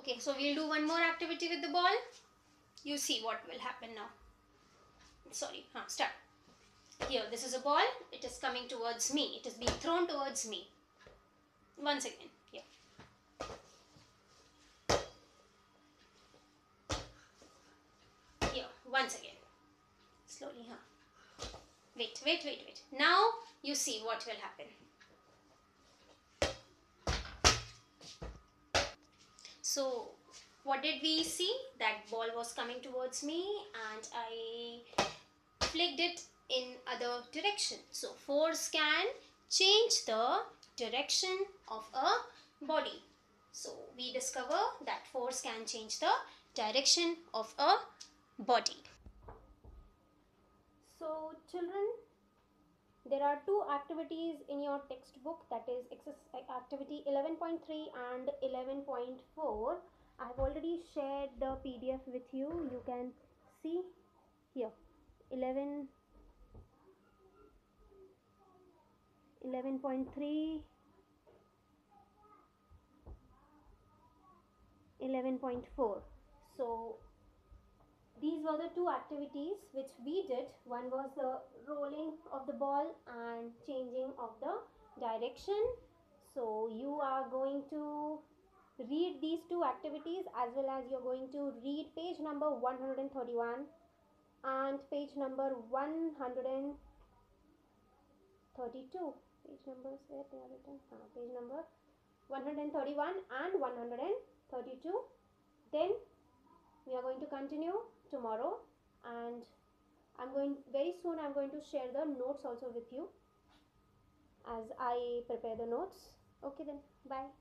Okay, so we'll do one more activity with the ball. You see what will happen now. Sorry, start. Here, this is a ball. It is coming towards me. It is being thrown towards me. Once again, here. Here, once again. Slowly, Wait. Now, you see what will happen. So, what did we see? That ball was coming towards me and I flicked it in other direction. So, force can change the direction of a body. So, we discover that force can change the direction of a body. So, children, there are two activities in your textbook, that is activity 11.3 and 11.4. I have already shared the PDF with you. You can see here 11.3, 11.4. So these were the two activities which we did. One was the rolling of the ball and changing of the direction. So you are going to read these two activities, as well as you're going to read page number 131 and page number 132. Page numbers where they are written. Page number 131 and 132. Then we are going to continue tomorrow, and I'm going to share the notes also with you as I prepare the notes. Okay then, bye.